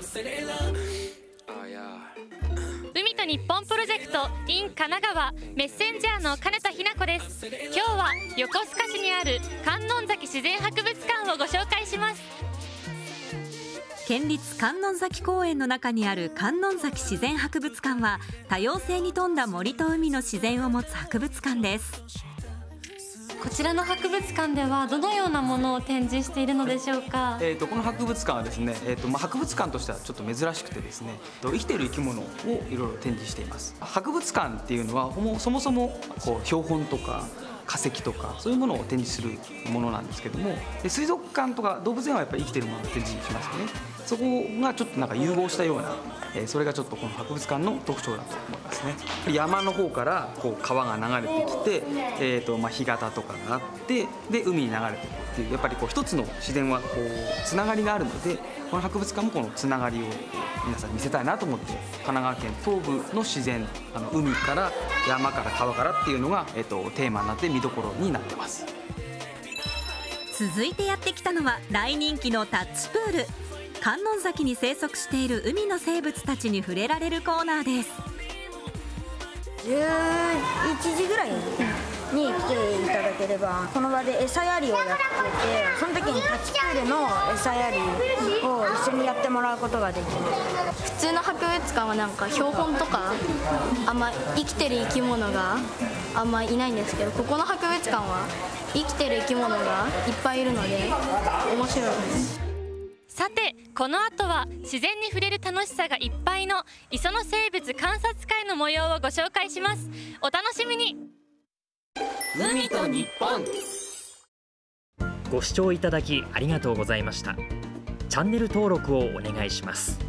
海と日本プロジェクト in 神奈川メッセンジャーの金田ひな子です。今日は横須賀市にある観音崎自然博物館をご紹介します。 県立観音崎公園の中にある観音崎自然博物館は、多様性に富んだ森と海の自然を持つ博物館です。 こちらの博物館ではどのようなものを展示しているのでしょうか。 この博物館はですね、博物館としてはちょっと珍しくてですね、生きている生き物をいろいろ展示しています。博物館っていうのはそもそも標本とか化石とかそういうものを展示するものなんですけども、水族館とか動物園はやっぱり生きているものを展示しますよね。そこがちょっとなんか融合したような、それがちょっとこの博物館の特徴だと思いますね。山の方から川が流れてきて、干潟とかがあってで海に流れていくっていう、やっぱり一つの自然はつながりがあるので、この博物館もこのつながりを皆さんに見せたいなと思って、神奈川県東部の自然、海から山から川からっていうのが、テーマになって見どころになってます。 続いてやってきたのは大人気のタッチプール。観音崎に生息している海の生物たちに触れられるコーナーです。 11時ぐらいに来ていただければ、この場で餌やりをやってて、その時にタッチプールの餌やりを一緒にやってもらうことができます。 普通の博物館はなんか標本とかあんま生きてる生き物があんまいないんですけど、ここの博物館は生きてる生き物がいっぱいいるので面白いです。 さて、この後は自然に触れる楽しさがいっぱいの磯の生物観察会の模様をご紹介します。お楽しみに。 海と日本。 ご視聴いただきありがとうございました。チャンネル登録をお願いします。